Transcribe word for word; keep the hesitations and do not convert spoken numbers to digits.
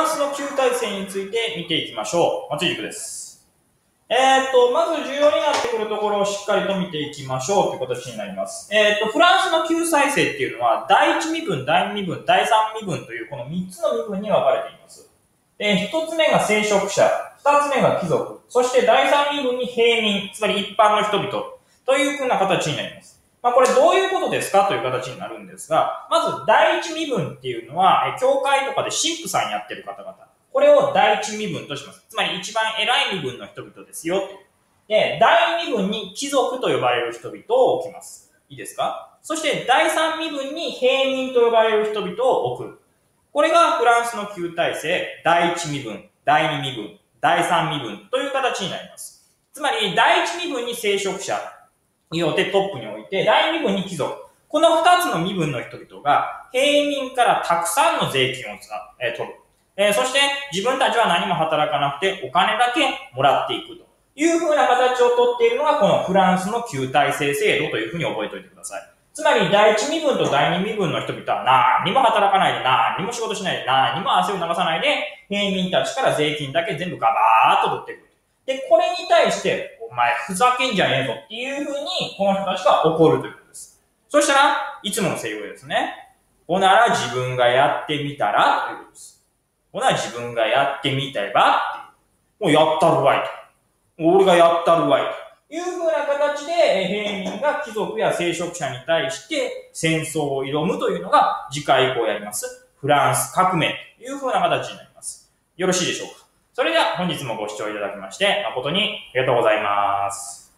ンスの旧体制について見ていきましょう。松井塾です。えーっと、まず重要になってくるところをしっかりと見ていきましょうという形になります。えーっと、フランスの旧体制っていうのは、第一身分、第二身分、第三身分というこのみっつの身分に分かれています。で、ひとつめが聖職者、ふたつめが貴族、そして第三身分に平民、つまり一般の人々というふうな形になります。まあこれどういうことですかという形になるんですが、まず第一身分っていうのは、教会とかで神父さんやってる方々。これを第一身分とします。つまり一番偉い身分の人々ですよ。で、第二身分に貴族と呼ばれる人々を置きます。いいですか？そして第三身分に平民と呼ばれる人々を置く。これがフランスの旧体制、第一身分、第二身分、第三身分という形になります。つまり第一身分に聖職者、をトップに置いて、第二身分に貴族。この二つの身分の人々が平民からたくさんの税金をえー、取る、えー。そして自分たちは何も働かなくてお金だけもらっていくという風な形をとっているのがこのフランスの旧体制制度という風に覚えておいてください。つまり第一身分と第二身分の人々は何も働かないで何も仕事しないで何も汗を流さないで平民たちから税金だけ全部ガバーッと取っていく。で、これに対して、お前ふざけんじゃねえぞっていう風に、この人たちが怒るということです。そしたら、いつものセリフですね。ほなら自分がやってみたらということです。ほな自分がやってみたばっていう。もうやったるわいと。俺がやったるわいという風な形で、平民が貴族や聖職者に対して戦争を挑むというのが次回以降やります。フランス革命という風な形になります。よろしいでしょうか。それでは本日もご視聴いただきまして誠にありがとうございます。